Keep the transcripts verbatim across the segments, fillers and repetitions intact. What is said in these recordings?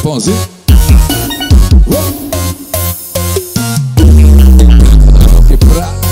Chefãozinho. Que prata.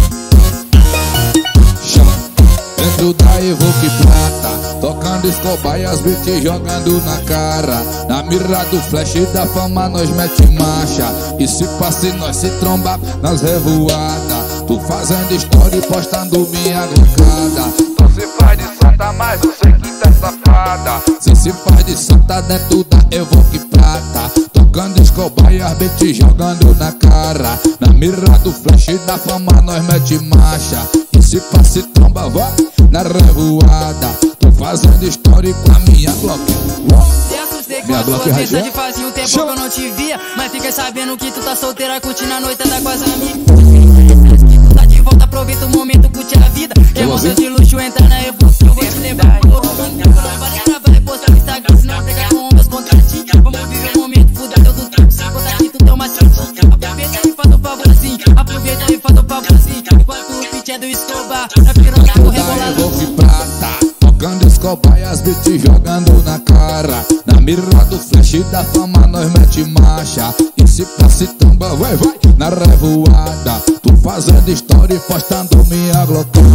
Chama. Dentro da Evoque Prata, tocando Escobar e as beats jogando na cara. Na mira do flash da fama nós mete marcha. E se passe nós se tromba nas revoadas. Tu fazendo história e postando minha glocada. Tu se faz de santa, mas eu sei que tá safada. Cê se faz de santa dentro da Evoque Prata, tocando Escobar e as beats jogando na cara. Na mira do flash da fama nós mete marcha. E se passe tromba vai na revoada. Tô fazendo história com a minha Glock. Se assustei com Minha a sua Glock mensagem, fazia um tempo que eu não te via. Mas fiquei sabendo que tu tá solteira, curtindo a noite da quase a minha. Tá de volta, aproveita o momento, curte a vida. Emoção de luxo, entra na Evoque, eu vou te levar. Vai postar no Instagram, senão pegar com meus contratinhos. Vamos viver o momento, fudeu do tempo. Se contar aqui, tu tem uma certinha. Aproveita e faz o favorzinho, aproveita e faz o favorzinho. Enquanto o pitch é do Escobar, na piroca com rebolado. Evoque Prata, tocando Escobar e as beats jogando na cara. Na mira do flash da fama nós mete marcha. E se passe tamba, vai, vai, na revoada. Tu fazendo história e postando minha glocada.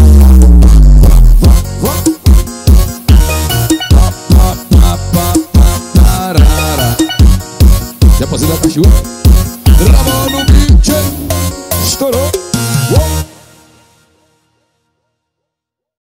Depois da cachoeira.